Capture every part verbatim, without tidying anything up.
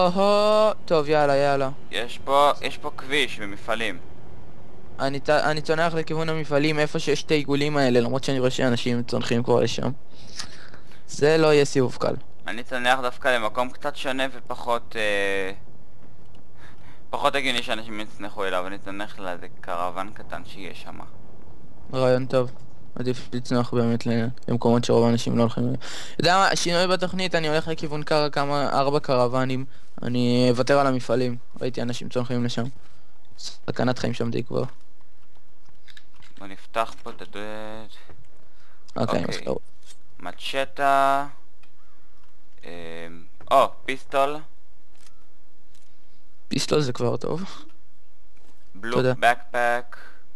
הו, טוב יאללה יאללה. יש פה, יש פה כביש ומפעלים. אני, ת- אני צונח לכיוון המפעלים איפה שיש את העיגולים האלה, למרות שאני רואה שאנשים צונחים כבר לשם. זה לא יהיה סיבוב קל. אני צונח דווקא למקום קצת שונה ופחות אה, פחות הגיוני שאנשים יצנחו אליו. אני צונח לאיזה קרוון קטן שיהיה שם. רעיון טוב. עדיף לצנוח באמת ל- למקומות שרוב האנשים לא הולכים. יודע מה, שינוי בתוכנית, אני הולך לכיוון קר כמה, ארבע קרוונים. אני אוותר על המפעלים. ראיתי אנשים צונחים לשם. סכנת חיים שם די כבר. בוא נפתח פה את הדלת. אוקיי, אוקיי. מסתור. מצ'טה. אה, או, פיסטול. פיסטול זה כבר טוב. בלוק תודה. בקפק.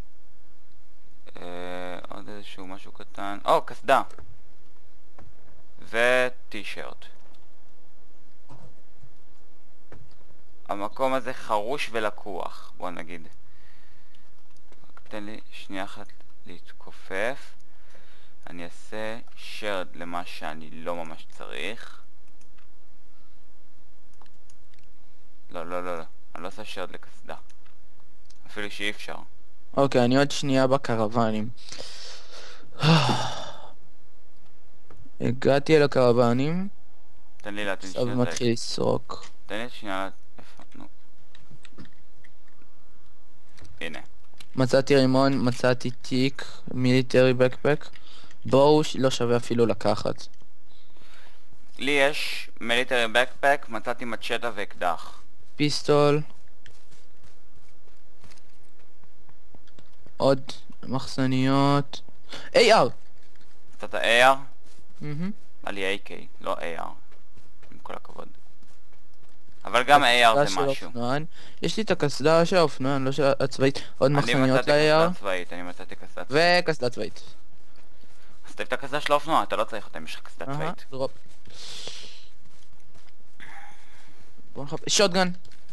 אה, עוד איזשהו משהו קטן. או, קסדה. וטי-שירט. המקום הזה חרוש ולקוח, בוא נגיד. רק תן לי שנייה אחת להתכופף. אני אעשה שרד למה שאני לא ממש צריך. לא, לא, לא, לא. אני לא עושה שרד לקסדה. אפילו שאי אפשר. אוקיי, אני עוד שנייה בקרוונים. הגעתי אל הקרוונים, תן לי להתאים עכשיו שנייה. מתחיל לסרוק. תן לי שנייה. איפה? נו. הנה. מצאתי רימון, מצאתי תיק, מיליטרי בקפק. בואו לא שווה אפילו לקחת. לי יש מיליטרי בקפק, מצאתי מצ'טה ואקדח. פיסטול. עוד מחסניות. איי אר! מצאת איי אר? מהמם. היה לי איי קיי, לא איי אר. עם כל הכבוד. אבל גם איי אר זה קסדה של משהו. אופנוען. יש לי את הקסדה של האופנוען, לא של הצבאית. עוד אני מחסניות מצאתי ל-איי אר. קסדה צבאית, אני מצאתי קסדה צבאית. וקסדה צבאית. אז תביא את הקסדה של האופנוע, אתה לא צריך אותה אם יש לך קסדה אהה, צבאית. דרופ. בוא נחפש. שוטגן.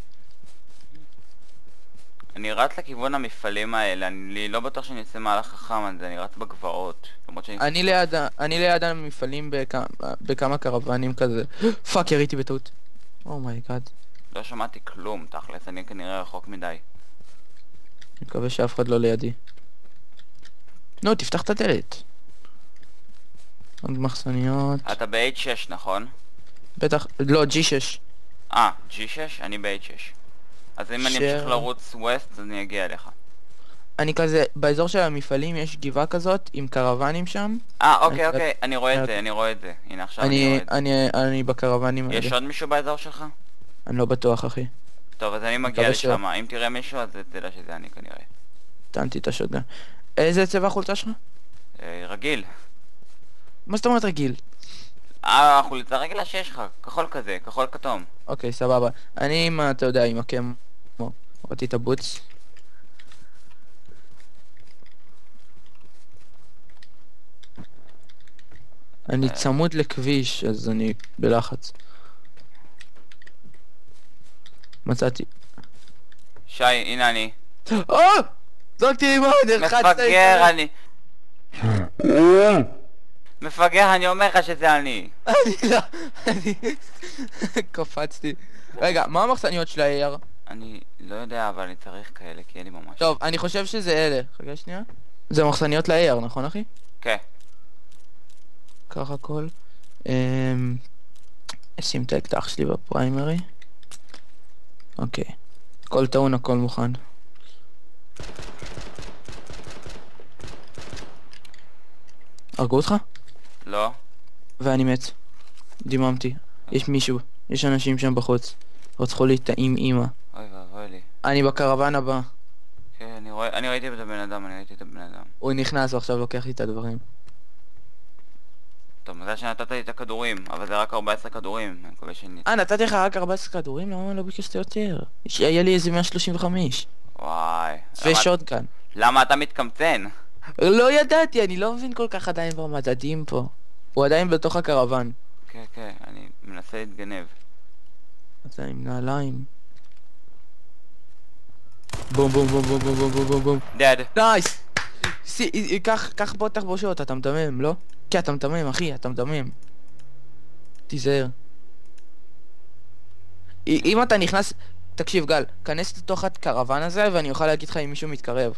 אני רץ לכיוון המפעלים האלה, אני לא בטוח שאני אעשה מהלך חכם על זה, אני רץ בגבעות. למרות שאני... אני ליד, אני ליד המפעלים בכמה, בכמה קרוונים כזה. פאק, יריתי בטעות. אומייגאד. לא שמעתי כלום, תכלס, אני כנראה רחוק מדי. אני מקווה שאף אחד לא לידי. נו, תפתח את הדלת. עוד מחסניות. אתה ב-אייץ' שש, נכון? בטח, לא, ג'י שש. אה, ג'י שש? אני ב-אייץ' שש. אז אם אני שר- אמשיך לרוץ ווסט, אז אני אגיע אליך. אני כזה, באזור של המפעלים יש גבעה כזאת עם קרוונים שם. אה, אוקיי, אני- אוקיי, אני רואה את זה, אני רואה את זה. הנה, עכשיו אני רואה אני, את זה. אני, אני בקרוונים האלה. יש עוד מישהו באזור שלך? אני לא בטוח, אחי. טוב, אז אני מגיע מקווה שלא. לשם. אם תראה מישהו, אז תדע שזה אני כנראה. טענתי את השוטגן. איזה צבע החולצה שלך? אה, רגיל. מה זאת אומרת רגיל? אה, החולצה רגילה שיש לך, כחול כזה, כחול כתום. אוקיי, סבבה. אני עם, ה- אתה יודע, עם הקם... ראיתי את הבוץ. אני אה. צמוד לכביש, אז אני בלחץ. מצאתי. שי, הנה אני. או! זרקתי רימון, הרחצת את מפגר אני. מפגר, אני אומר לך שזה אני. אני לא... אני... קפצתי. רגע, מה המחסניות של ה-איי אר? אני לא יודע, אבל אני צריך כאלה, כי אין לי ממש. טוב, אני חושב שזה אלה. חכה שנייה. זה מחסניות ל-איי אר, נכון אחי? כן. ככה הכל. אמ... אשים את האקדח שלי בפריימרי. אוקיי. הכל טעון, הכל מוכן. הרגו אותך? לא. ואני מת. דיממתי. יש מישהו. יש אנשים שם בחוץ. רצחו לי את האם אמא. אוי ואבוי לי. אני בקרוון הבא. כן, אני רואה, אני ראיתי את הבן אדם, אני ראיתי את הבן אדם. הוא נכנס ועכשיו לוקח לי את הדברים. טוב, מזל שנתת לי את הכדורים, אבל זה רק ארבע עשרה כדורים, אני מקווה שאני... אה, נתתי לך רק ארבע עשרה כדורים? למה לא ביקשת יותר? יש- היה לי איזה מאה שלושים וחמש. וואי. למה- ושוטגן. למה אתה מתקמצן? לא ידעתי, אני לא מבין כל כך עדיין במדדים פה. הוא עדיין בתוך הקרוון. כן, כן, אני מנסה להתגנב. אתה עם נעליים. בום בום בום בום בום בום בום בום בום. דד. נייס! סי, קח, קח בוא תחבושות, אתה מדמם, לא? כן, אתה מדמם, אחי, אתה מדמם. תיזהר. אם אתה נכנס... תקשיב גל, כנס לתוך הקרוון הזה ואני אוכל להגיד לך אם מישהו מתקרב.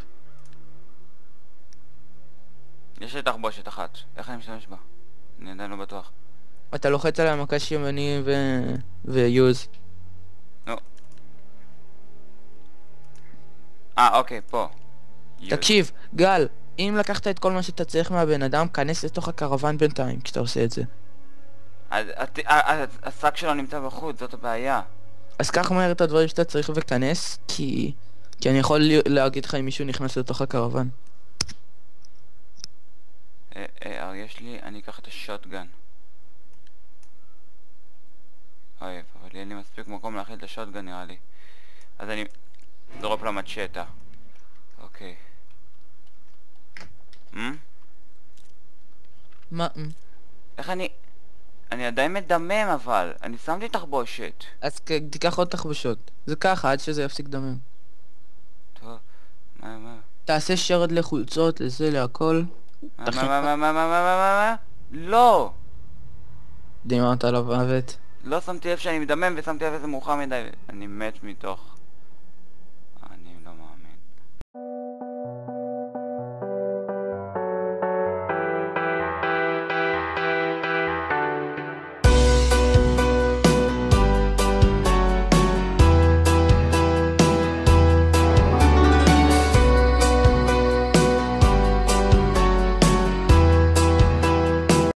יש לי תחבושת אחת, איך אני משתמש בה? אני עדיין לא בטוח. אתה לוחץ על המקש ימני ו... ויוז. נו. אה, אוקיי, פה. תקשיב, גל, אם לקחת את כל מה שאתה צריך מהבן אדם, כנס לתוך הקרוון בינתיים כשאתה עושה את זה. השק שלו נמצא בחוץ, זאת הבעיה. אז קח מהר את הדברים שאתה צריך וכנס, כי... כי אני יכול להגיד לך אם מישהו נכנס לתוך הקרוון. אה, אה, יש לי, אני אקח את השוטגן. אוהב, אבל אין לי מספיק מקום להכיל את השוטגן נראה לי. אז אני... דרופ למצ'טה. אוקיי. אמ? מה? איך אני... אני עדיין מדמם אבל, אני שמתי תחבושת. אז תיקח עוד תחבושות. זה ככה, עד שזה יפסיק לדמם. טוב, מה, מה? תעשה שרד לחולצות, לזה, להכל. מה, מה, מה, מה, מה, מה, מה, מה, מה? לא! דימרת עליו מוות. לא שמתי לב שאני מדמם ושמתי לב איזה מאוחר מדי. אני מת מתוך